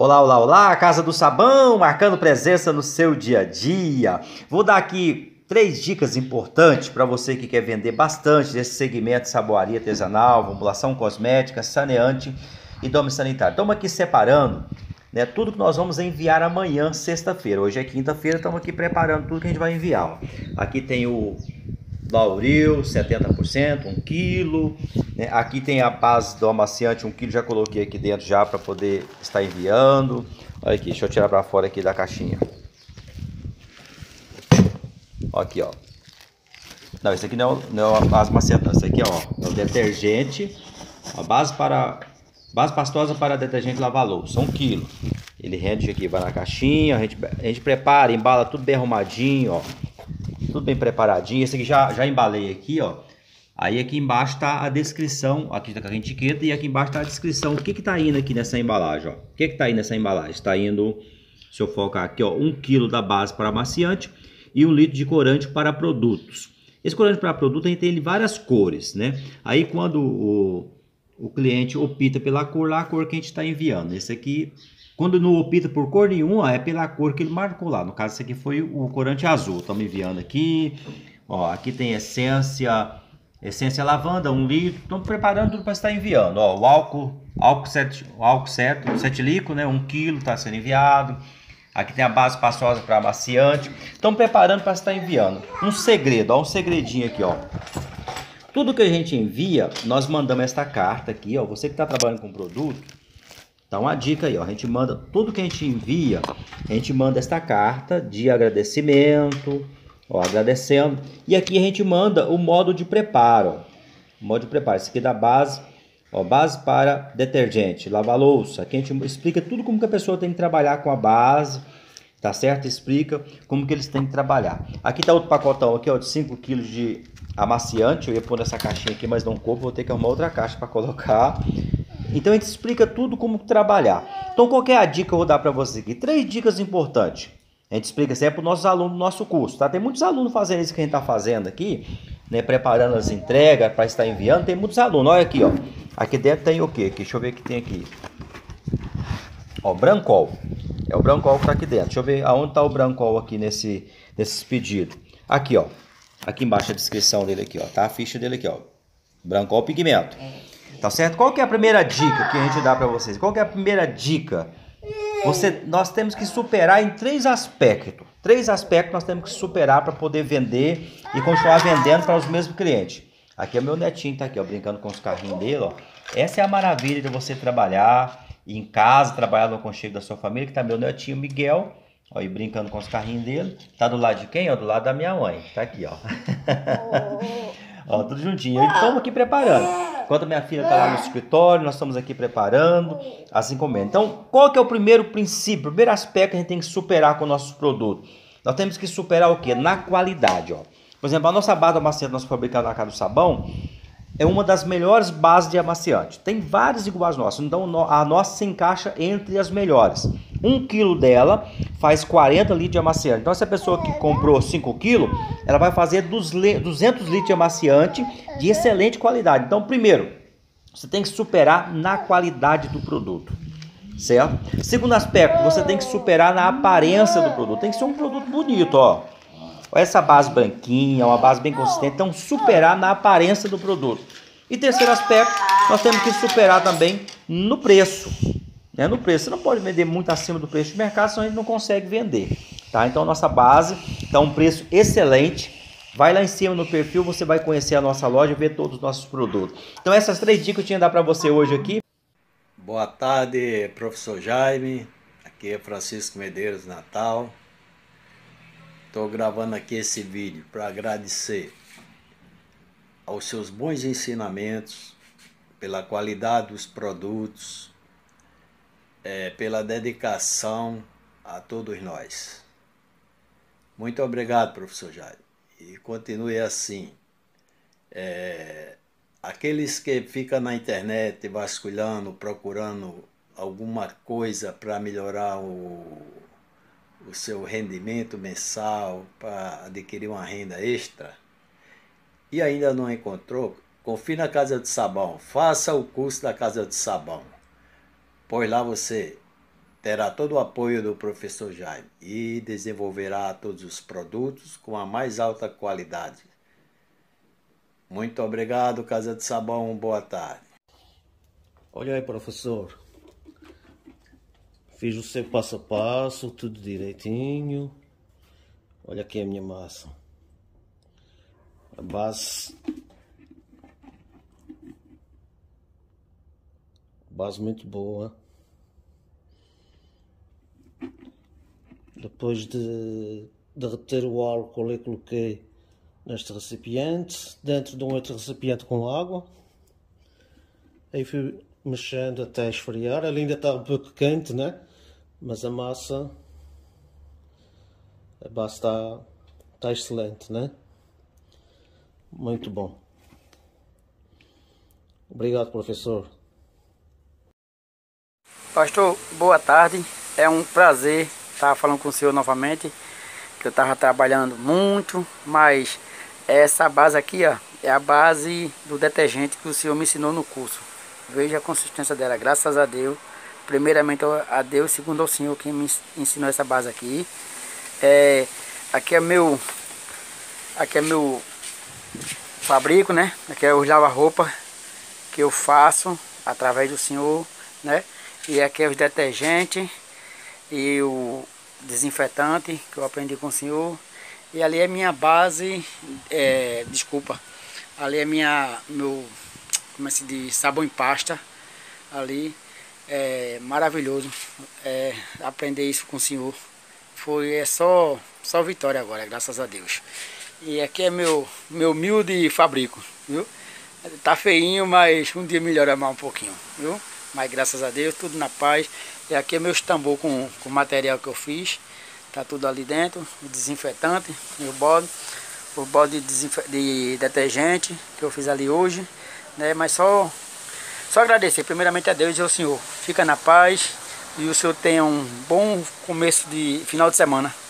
Olá, olá, olá, Casa do Sabão, marcando presença no seu dia a dia. Vou dar aqui 3 dicas importantes para você que quer vender bastante desse segmento de saboaria artesanal, formulação cosmética, saneante e dome sanitário. Estamos aqui separando, né, tudo que nós vamos enviar amanhã, sexta-feira. Hoje é quinta-feira, estamos aqui preparando tudo que a gente vai enviar. Aqui tem o Lauril, 70%, 1 quilo. Aqui tem a base do amaciante, 1 quilo, já coloquei aqui dentro já para poder estar enviando. Olha aqui, deixa eu tirar para fora aqui da caixinha. Aqui, ó. Não, esse aqui não é a base amaciante, não. Esse aqui, ó, é o detergente. A base pastosa para detergente lavar louça, 1 quilo. Ele rende aqui, vai na caixinha, a gente prepara, embala tudo bem arrumadinho, ó. Tudo bem preparadinho. Esse aqui já embalei aqui, ó. Aí aqui embaixo tá a descrição, aqui tá com a etiqueta, e aqui embaixo tá a descrição. O que que tá indo aqui nessa embalagem, ó? O que que tá indo nessa embalagem? Tá indo, se eu focar aqui, ó, 1 quilo da base para amaciante e 1 litro de corante para produtos. Esse corante para produto a gente tem várias cores, né? Aí quando o cliente opta pela cor lá, a cor que a gente está enviando. Esse aqui, quando não opta por cor nenhuma, é pela cor que ele marcou lá. No caso, esse aqui foi o corante azul. Estamos enviando aqui. Ó, aqui tem essência lavanda, 1 litro. Estamos preparando tudo para estar enviando. Ó, o álcool 7 líquido, né? 1 quilo está sendo enviado. Aqui tem a base pastosa para amaciante. Estamos preparando para estar enviando. Um segredo, ó, um segredinho aqui, ó. Tudo que a gente envia, nós mandamos esta carta aqui, ó. Você que está trabalhando com produto, tá uma dica aí, ó. A gente manda tudo que a gente envia, a gente manda esta carta de agradecimento, ó, agradecendo. E aqui a gente manda o modo de preparo, ó. O modo de preparo, esse aqui é da base, ó, base para detergente, lavar louça. Aqui a gente explica tudo como que a pessoa tem que trabalhar com a base, tá certo? Explica como que eles têm que trabalhar. Aqui tá outro pacotão aqui, ó, de 5 quilos de amaciante. Eu ia pôr nessa caixinha aqui, mas não coube, vou ter que arrumar outra caixa para colocar. Então a gente explica tudo como trabalhar. Então qual que é a dica que eu vou dar para você aqui? 3 dicas importantes. A gente explica sempre para os nossos alunos do nosso curso, tá? Tem muitos alunos fazendo isso que a gente está fazendo aqui, né? Preparando as entregas para estar enviando. Tem muitos alunos. Olha aqui, ó. Aqui dentro tem o quê? Deixa eu ver o que tem aqui. Ó, Brancol. É o Brancol que tá aqui dentro. Deixa eu ver aonde tá o Brancol aqui nesses pedidos. Aqui, ó. Aqui embaixo a descrição dele aqui, ó. Tá a ficha dele aqui, ó. Brancol pigmento. Tá certo? Qual que é a primeira dica que a gente dá para vocês? Qual que é a primeira dica? Nós temos que superar em 3 aspectos. 3 aspectos nós temos que superar para poder vender e continuar vendendo para os mesmos clientes. Aqui é o meu netinho, tá aqui, ó, brincando com os carrinhos dele, ó. Essa é a maravilha de você trabalhar em casa, trabalhar no aconchego da sua família, que tá meu netinho Miguel, ó, e brincando com os carrinhos dele. Tá do lado de quem? Ó, do lado da minha mãe. Tá aqui, ó. Ó, tudo juntinho. Estamos aqui preparando. Enquanto a minha filha tá lá no escritório, nós estamos aqui preparando as encomendas. Então, qual que é o primeiro princípio, o primeiro aspecto que a gente tem que superar com nossos produtos? Nós temos que superar o quê? Na qualidade, ó. Por exemplo, a nossa base de amaciante nós fabricamos na Casa do Sabão é uma das melhores bases de amaciante. Tem várias iguais nossas, então a nossa se encaixa entre as melhores. 1 quilo dela faz 40 litros de amaciante. Então, se a pessoa que comprou 5 quilos, ela vai fazer 200 litros de amaciante de excelente qualidade. Então, primeiro, você tem que superar na qualidade do produto, certo? Segundo aspecto, você tem que superar na aparência do produto. Tem que ser um produto bonito, ó. Olha essa base branquinha, uma base bem consistente. Então, superar na aparência do produto. E terceiro aspecto, nós temos que superar também no preço. Né? No preço, você não pode vender muito acima do preço de mercado, senão a gente não consegue vender. Tá? Então, nossa base está um preço excelente. Vai lá em cima no perfil, você vai conhecer a nossa loja e ver todos os nossos produtos. Então, essas 3 dicas que eu tinha a dar para você hoje aqui. Boa tarde, professor Jaime. Aqui é Francisco Medeiros, Natal. Estou gravando aqui esse vídeo para agradecer aos seus bons ensinamentos, pela qualidade dos produtos, pela dedicação a todos nós. Muito obrigado, professor Jaime. E continue assim. Aqueles que ficam na internet vasculhando, procurando alguma coisa para melhorar o seu rendimento mensal, para adquirir uma renda extra, e ainda não encontrou, confie na Casa do Sabão, faça o curso da Casa do Sabão, pois lá você terá todo o apoio do professor Jaime e desenvolverá todos os produtos com a mais alta qualidade. Muito obrigado, Casa de Sabão. Boa tarde. Olha aí, professor. Fiz o seu passo a passo, tudo direitinho. Olha aqui a minha massa. A base muito boa. Depois de derreter o álcool, eu coloquei neste recipiente, dentro de um outro recipiente com água. Aí fui mexendo até esfriar. Ela ainda está um pouco quente, né? Mas a base está excelente, né? Muito bom. Obrigado, professor. Pastor, boa tarde. É um prazer estar falando com o senhor novamente. Que eu estava trabalhando muito, mas essa base aqui, ó, é a base do detergente que o senhor me ensinou no curso. Veja a consistência dela, graças a Deus. Primeiramente a Deus, segundo ao senhor que me ensinou essa base aqui. Aqui é meu fabrico, né? Aqui é os lava-roupa que eu faço através do senhor, né? E aqui é os detergentes e o desinfetante que eu aprendi com o senhor. E ali é minha base, ali é meu, como se diz, sabão em pasta. Ali é maravilhoso aprender isso com o senhor. É só vitória agora, graças a Deus. E aqui é meu humilde fabrico, viu? Tá feinho, mas um dia melhora mais um pouquinho, viu? Mas graças a Deus, tudo na paz. E aqui é meu tambor com o material que eu fiz. Tá tudo ali dentro, o desinfetante, o balde de detergente que eu fiz ali hoje, né? Mas só agradecer primeiramente a Deus e ao senhor. Fica na paz e o senhor tenha um bom começo de final de semana.